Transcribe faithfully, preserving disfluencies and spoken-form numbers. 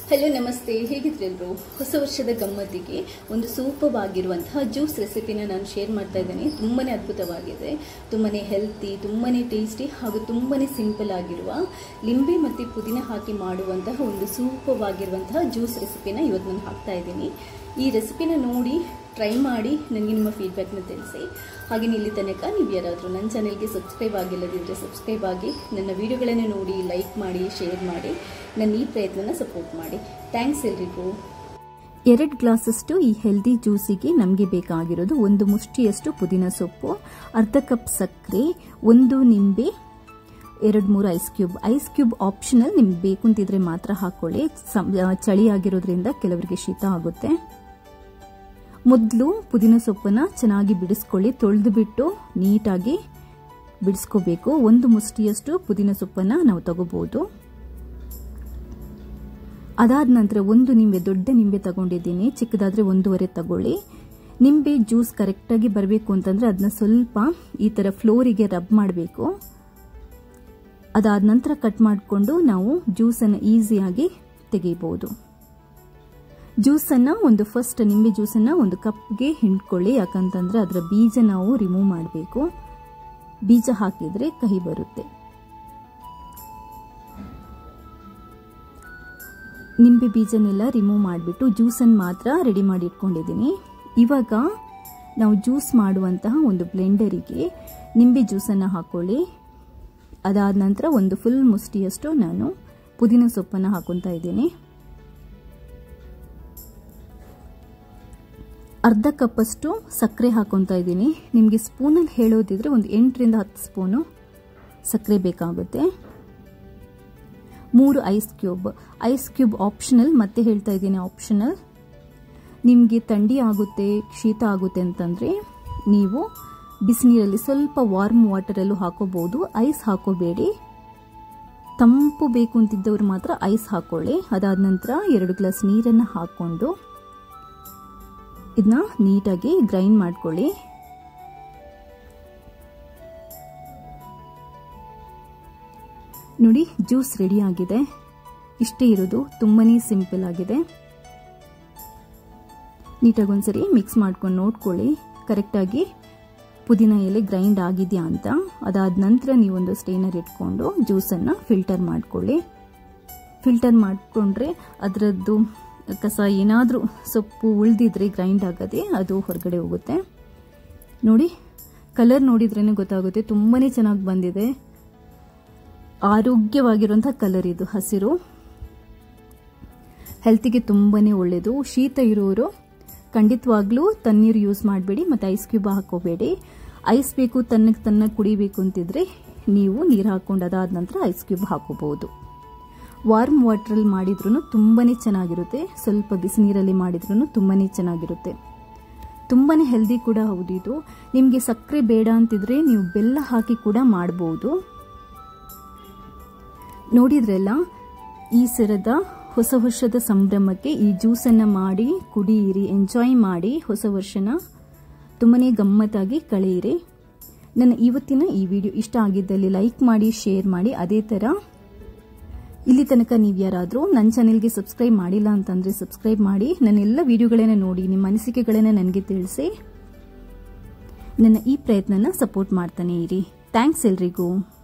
Hello ನಮಸ್ತೆ, ಹೇಗಿದ್ರೆ ಎಲ್ಲರೂ? ಹೊಸ ವರ್ಷದ ಗಮ್ಮತ್ತಿಗೆ ಒಂದು ಸೂಪರ್ ಆಗಿರುವಂತಹ ಜ್ಯೂಸ್ ರೆಸಿಪಿನ ನಾನು ಶೇರ್ ಮಾಡ್ತಾ ಇದ್ದೇನೆ. ತುಂಬಾನೇ ಅದ್ಭುತವಾಗಿದೆ, ತುಂಬಾನೇ ಹೆಲ್ತಿ, ತುಂಬಾನೇ ಟೇಸ್ಟಿ ಹಾಗೂ ತುಂಬಾನೇ ಸಿಂಪಲ್ ಆಗಿರುವ ಲಿಂಬೆ ಮತ್ತು ಪುದೀನ ಹಾಕಿ ಮಾಡುವಂತಹ ಒಂದು ಸೂಪರ್ ಆಗಿರುವಂತಹ ಜ್ಯೂಸ್ ರೆಸಿಪಿನ ಇವತ್ತು ನಾನು ಹಾಕ್ತಾ ಇದ್ದೀನಿ. ಈ ರೆಸಿಪಿನ ನೋಡಿ ಟ್ರೈ ಮಾಡಿ ನನಗೆ ನಿಮ್ಮ ಫೀಡ್ಬ್ಯಾಕ್ನ ತಿಳಿಸಿ. ಹಾಗೆ ಇಲ್ಲಿ ತನಕ ನೀವು ಯಾರಾದರೂ ನನ್ನ ಚಾನೆಲ್ಗೆ ಸಬ್ಸ್ಕ್ರೈಬ್ ಆಗಿಲ್ಲದಿದ್ದರೆ ಸಬ್ಸ್ಕ್ರೈಬ್ ಆಗಿ ನನ್ನ ವಿಡಿಯೋಗಳನ್ನು ನೋಡಿ ಲೈಕ್ ಮಾಡಿ ಶೇರ್ ಮಾಡಿ ನನ್ನ ಈ ಪ್ರಯತ್ನನ ಸಪೋರ್ಟ್ ಮಾಡಿ. ಥ್ಯಾಂಕ್ಸ್ ಎಲ್ರಿಗೂ. ಎರಡು ಗ್ಲಾಸಷ್ಟು ಈ ಹೆಲ್ದಿ ಜ್ಯೂಸಿಗೆ ನಮಗೆ ಬೇಕಾಗಿರೋದು ಒಂದು ಮುಷ್ಟಿಯಷ್ಟು ಪುದೀನ ಸೊಪ್ಪು, ಅರ್ಧ ಕಪ್ ಸಕ್ಕರೆ, ಒಂದು ನಿಂಬೆ, ಎರಡು ಮೂರು ice cube. Ice cube optional, ನಿಮ್ಗೆ ಬೇಕು ಅಂತಿದ್ರೆ ಮಾತ್ರ ಹಾಕೊಳ್ಳಿ. ಚಳಿ ಆಗಿರೋದ್ರಿಂದ ಕೆಲವರಿಗೆ ಶೀತ ಆಗುತ್ತೆ. ಮೊದಲು ಪುದೀನ ಸೊಪ್ಪನ್ನ ಚೆನ್ನಾಗಿ ಬಿಡಿಸ್ಕೊಳ್ಳಿ, ತೊಳೆದು ಬಿಟ್ಟು ನೀಟಾಗಿ ಬಿಡಿಸ್ಕೋಬೇಕು. ಒಂದು ಮುಷ್ಟಿಯಷ್ಟು ಪುದೀನ ಸೊಪ್ಪನ್ನ ನಾವು ತಗೋಬಹುದು. ಅದಾದ ನಂತರ ಒಂದು ನಿಂಬೆ, ದೊಡ್ಡ ನಿಂಬೆ ತಗೊಂಡಿದ್ದೀನಿ, ಚಿಕ್ಕದಾದ್ರೆ ಒಂದೂವರೆ ತಗೊಳ್ಳಿ. ನಿಂಬೆ ಜ್ಯೂಸ್ ಕರೆಕ್ಟಾಗಿ ಬರಬೇಕು ಅಂತಂದ್ರೆ ಅದನ್ನ ಸ್ವಲ್ಪ ಈ ತರ ಫ್ಲೋರಿಗೆ ರಬ್ ಮಾಡಬೇಕು. ಅದಾದ ನಂತರ ಕಟ್ ಮಾಡಿಕೊಂಡು ನಾವು ಜ್ಯೂಸನ್ನು ಈಸಿಯಾಗಿ ತೆಗಿಬಹುದು. ಜ್ಯೂಸನ್ನು ಒಂದು ಫಸ್ಟ್ ನಿಂಬೆ ಜ್ಯೂಸನ್ನು ಒಂದು ಕಪ್ಗೆ ಹಿಂಡ್ಕೊಳ್ಳಿ, ಯಾಕಂತಂದ್ರೆ ಅದರ ಬೀಜ ನಾವು ರಿಮೂವ್ ಮಾಡಬೇಕು. ಬೀಜ ಹಾಕಿದ್ರೆ ಕಹಿ ಬರುತ್ತೆ. ನಿಂಬೆ ಬೀಜನೆಲ್ಲ ರಿಮೂವ್ ಮಾಡಿಬಿಟ್ಟು ಜ್ಯೂಸನ್ನು ಮಾತ್ರ ರೆಡಿ ಮಾಡಿ ಇಟ್ಕೊಂಡಿದ್ದೀನಿ. ಇವಾಗ ನಾವು ಜ್ಯೂಸ್ ಮಾಡುವಂತಹ ಒಂದು ಬ್ಲೆಂಡರಿಗೆ ನಿಂಬೆ ಜ್ಯೂಸನ್ನು ಹಾಕೊಳ್ಳಿ. ಅದಾದ ನಂತರ ಒಂದು ಫುಲ್ ಮುಷ್ಟಿಯಷ್ಟು ನಾನು ಪುದೀನ ಸೊಪ್ಪನ್ನು ಹಾಕೊತಾ ಇದ್ದೀನಿ. ಅರ್ಧ ಕಪ್ಪಷ್ಟು ಸಕ್ಕರೆ ಹಾಕೊತಾ ಇದ್ದೀನಿ. ನಿಮಗೆ ಸ್ಪೂನಲ್ಲಿ ಹೇಳೋದಿದ್ರೆ ಒಂದು ಎಂಟರಿಂದ ಹತ್ತು ಸ್ಪೂನು ಸಕ್ಕರೆ ಬೇಕಾಗುತ್ತೆ. ಮೂರು ice cube. Ice cube optional, ಮತ್ತೆ ಹೇಳ್ತಾ ಇದ್ದೀನಿ ಆಪ್ಷನಲ್. ನಿಮಗೆ ಥಂಡಿ ಆಗುತ್ತೆ, ಶೀತ ಆಗುತ್ತೆ ಅಂತಂದರೆ ನೀವು ಬಿಸಿನೀರಲ್ಲಿ ಸ್ವಲ್ಪ ವಾರ್ಮ್ ವಾಟರಲ್ಲೂ ಹಾಕೋಬಹುದು. ಐಸ್ ಹಾಕೋಬೇಡಿ. ತಂಪು ಬೇಕು ಅಂತಿದ್ದವ್ರು ಮಾತ್ರ ಐಸ್ ಹಾಕೊಳ್ಳಿ. ಅದಾದ ನಂತರ ಎರಡು ಗ್ಲಾಸ್ ನೀರನ್ನು ಹಾಕ್ಕೊಂಡು ಇದನ್ನ ನೀಟಾಗಿ ಗ್ರೈಂಡ್ ಮಾಡ್ಕೊಳ್ಳಿ. ನೋಡಿ, ಜ್ಯೂಸ್ ರೆಡಿ ಆಗಿದೆ. ಇಷ್ಟೇ ಇರೋದು, ತುಂಬಾನೇ ಸಿಂಪಲ್ ಆಗಿದೆ. ನೀಟಾಗಿ ಒಂದ್ಸರಿ ಮಿಕ್ಸ್ ಮಾಡ್ಕೊಂಡು ನೋಡ್ಕೊಳ್ಳಿ ಕರೆಕ್ಟಾಗಿ ಪುದೀನ ಎಲೆ ಗ್ರೈಂಡ್ ಆಗಿದೆಯಾ ಅಂತ. ಅದಾದ ನಂತರ ನೀವೊಂದು ಸ್ಟೇನರ್ ಇಟ್ಕೊಂಡು ಜ್ಯೂಸನ್ನು ಫಿಲ್ಟರ್ ಮಾಡ್ಕೊಳ್ಳಿ. ಫಿಲ್ಟರ್ ಮಾಡಿಕೊಂಡ್ರೆ ಅದರದ್ದು ಕಸ ಏನಾದರೂ ಸೊಪ್ಪು ಉಳಿದಿದ್ರೆ ಗ್ರೈಂಡ್ ಆಗದೆ ಅದು ಹೊರಗಡೆ ಹೋಗುತ್ತೆ. ನೋಡಿ, ಕಲರ್ ನೋಡಿದ್ರೇ ಗೊತ್ತಾಗುತ್ತೆ, ತುಂಬಾನೇ ಚೆನ್ನಾಗಿ ಬಂದಿದೆ. ಆರೋಗ್ಯವಾಗಿರುವಂಥ ಕಲರ್ ಇದು, ಹಸಿರು. ಹೆಲ್ತಿಗೆ ತುಂಬಾನೇ ಒಳ್ಳೆಯದು. ಶೀತ ಇರೋರು ಖಂಡಿತವಾಗ್ಲೂ ತಣ್ಣೀರು ಯೂಸ್ ಮಾಡಬೇಡಿ ಮತ್ತು ಐಸ್ ಕ್ಯೂಬ್ ಹಾಕೋಬೇಡಿ. ಐಸ್ ಬೇಕು, ತಣ್ಣಗೆ ತಣ್ಣಗೆ ಕುಡಿಬೇಕು ಅಂತಿದ್ರೆ ನೀವು ನೀರು ಹಾಕೊಂಡು ಅದಾದ ನಂತರ ಐಸ್ ಕ್ಯೂಬ್ ಹಾಕೋಬಹುದು. ವಾರ್ಮ್ ವಾಟರಲ್ಲಿ ಮಾಡಿದ್ರೂ ತುಂಬಾನೇ ಚೆನ್ನಾಗಿರುತ್ತೆ. ಸ್ವಲ್ಪ ಬಿಸಿ ನೀರಲ್ಲಿ ಮಾಡಿದ್ರೂ ತುಂಬಾನೇ ಚೆನ್ನಾಗಿರುತ್ತೆ. ತುಂಬಾನೇ ಹೆಲ್ದಿ ಕೂಡ ಹೌದು ಇದು. ನಿಮಗೆ ಸಕ್ಕರೆ ಬೇಡ ಅಂತಿದ್ರೆ ನೀವು ಬೆಲ್ಲ ಹಾಕಿ ಕೂಡ ಮಾಡಬಹುದು. ನೋಡಿದ್ರಲ್ಲ, ಈ ಸರದ ಹೊಸ ವರ್ಷದ ಸಂಭ್ರಮಕ್ಕೆ ಈ ಜ್ಯೂಸನ್ನು ಮಾಡಿ ಕುಡಿಯಿರಿ, ಎಂಜಾಯ್ ಮಾಡಿ ಹೊಸ ವರ್ಷನ ತುಂಬಾನೇ ಗಮ್ಮತ್ತಾಗಿ ಕಳೆಯಿರಿ. ನನ್ನ ಇವತ್ತಿನ ಈ ವಿಡಿಯೋ ಇಷ್ಟ ಆಗಿದ್ದಲ್ಲಿ ಲೈಕ್ ಮಾಡಿ, ಶೇರ್ ಮಾಡಿ. ಅದೇ ಥರ ಇಲ್ಲಿ ತನಕ ನೀವು ಯಾರಾದರೂ ನನ್ನ ಚಾನೆಲ್ಗೆ ಸಬ್ಸ್ಕ್ರೈಬ್ ಮಾಡಿಲ್ಲ ಅಂತಂದರೆ ಸಬ್ಸ್ಕ್ರೈಬ್ ಮಾಡಿ. ನನ್ನ ಎಲ್ಲ ವಿಡಿಯೋಗಳನ್ನ ನೋಡಿ ನಿಮ್ಮ ಅನಿಸಿಕೆಗಳನ್ನು ನನಗೆ ತಿಳಿಸಿ. ನನ್ನ ಈ ಪ್ರಯತ್ನನ ಸಪೋರ್ಟ್ ಮಾಡ್ತಾನೆ ಇರಿ. ಥ್ಯಾಂಕ್ಸ್ ಎಲ್ರಿಗೂ.